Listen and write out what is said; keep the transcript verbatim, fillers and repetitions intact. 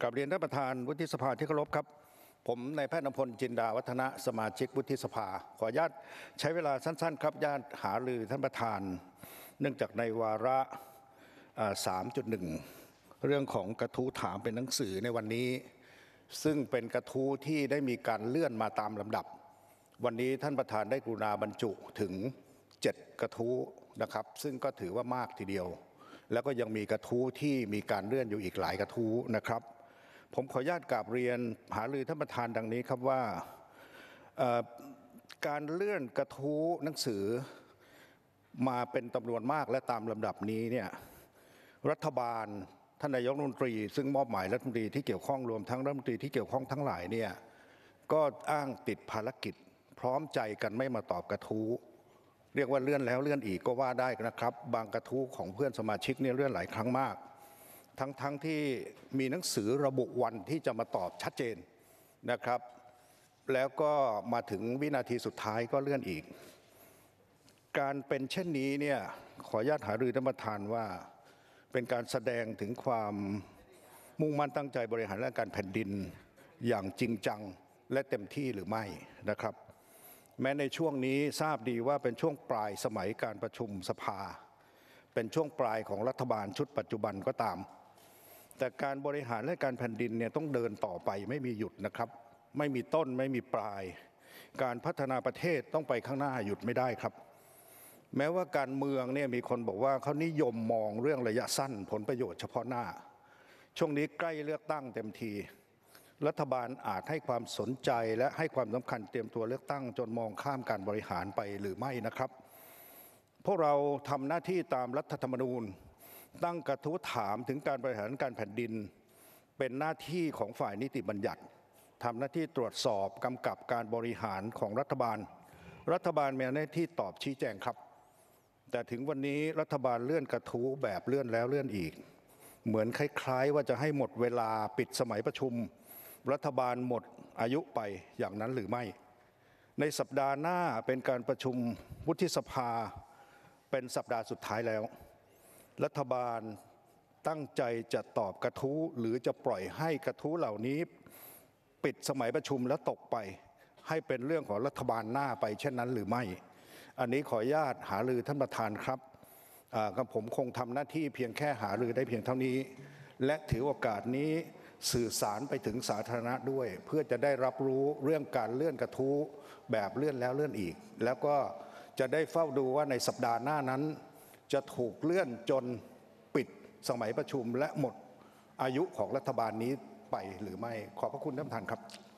กราบเรียนท่านประธานวุฒิสภาที่เคารพครับผมนายแพทย์นพพลจินดาวัฒนะสมาชิกวุฒิสภาขออนุญาตใช้เวลาสั้นๆครับญาติหารือท่านประธานเนื่องจากในวาระ สามจุดหนึ่ง เรื่องของกระทู้ถามเป็นหนังสือในวันนี้ซึ่งเป็นกระทู้ที่ได้มีการเลื่อนมาตามลำดับวันนี้ท่านประธานได้กรุณาบรรจุถึงเจ็ดกระทู้นะครับซึ่งก็ถือว่ามากทีเดียวแล้วก็ยังมีกระทู้ที่มีการเลื่อนอยู่อีกหลายกระทู้นะครับผมขออนุญาตกราบเรียนหารือท่านประธานดังนี้ครับว่าการเลื่อนกระทู้หนังสือมาเป็นจำนวนมากและตามลำดับนี้เนี่ยรัฐบาลท่านนายกรัฐมนตรีซึ่งมอบหมายรัฐมนตรีที่เกี่ยวข้องรวมทั้งรัฐมนตรีที่เกี่ยวข้องทั้งหลายเนี่ยก็อ้างติดภารกิจพร้อมใจกันไม่มาตอบกระทู้เรียกว่าเลื่อนแล้วเลื่อนอีกก็ว่าได้นะครับบางกระทู้ของเพื่อนสมาชิกเนี่ยเลื่อนหลายครั้งมากทั้งๆ ท, ที่มีหนังสือระบุวันที่จะมาตอบชัดเจนนะครับแล้วก็มาถึงวินาทีสุดท้ายก็เลื่อนอีกการเป็นเช่นนี้เนี่ยขออนุญาตหารือท่านประธานว่าเป็นการแสดงถึงความมุ่งมั่นตั้งใจบริหารราชการแผ่นดินอย่างจริงจังและเต็มที่หรือไม่นะครับแม้ในช่วงนี้ทราบดีว่าเป็นช่วงปลายสมัยการประชุมสภาเป็นช่วงปลายของรัฐบาลชุดปัจจุบันก็ตามแต่การบริหารราชการแผ่นดินเนี่ยต้องเดินต่อไปไม่มีหยุดนะครับไม่มีต้นไม่มีปลายการพัฒนาประเทศต้องไปข้างหน้าหยุดไม่ได้ครับแม้ว่าการเมืองเนี่ยมีคนบอกว่าเขานิยมมองเรื่องระยะสั้นผลประโยชน์เฉพาะหน้าช่วงนี้ใกล้เลือกตั้งเต็มทีรัฐบาลอาจให้ความสนใจและให้ความสำคัญเตรียมตัวเลือกตั้งจนมองข้ามการบริหารไปหรือไม่นะครับพวกเราทำหน้าที่ตามรัฐธรรมนูญตั้งกระทู้ถามถึงการบริหารการแผ่นดินเป็นหน้าที่ของฝ่ายนิติบัญญัติทำหน้าที่ตรวจสอบกำกับการบริหารของรัฐบาลรัฐบาลมีหน้าที่ตอบชี้แจงครับแต่ถึงวันนี้รัฐบาลเลื่อนกระทู้แบบเลื่อนแล้วเลื่อนอีกเหมือนคล้ายๆว่าจะให้หมดเวลาปิดสมัยประชุมรัฐบาลหมดอายุไปอย่างนั้นหรือไม่ในสัปดาห์หน้าเป็นการประชุมวุฒิสภาเป็นสัปดาห์สุดท้ายแล้วรัฐบาลตั้งใจจะตอบกระทู้หรือจะปล่อยให้กระทู้เหล่านี้ปิดสมัยประชุมแล้วตกไปให้เป็นเรื่องของรัฐบาลหน้าไปเช่นนั้นหรือไม่อันนี้ขออนุญาตหารือท่านประธานครับกับผมคงทำหน้าที่เพียงแค่หารือได้เพียงเท่านี้และถือโอกาสนี้สื่อสารไปถึงสาธารณะด้วยเพื่อจะได้รับรู้เรื่องการเลื่อนกระทู้แบบเลื่อนแล้วเลื่อนอีกแล้วก็จะได้เฝ้าดูว่าในสัปดาห์หน้านั้นจะถูกเลื่อนจนปิดสมัยประชุมและหมดอายุของรัฐบาลนี้ไปหรือไม่ขอบพระคุณท่านประธานครับ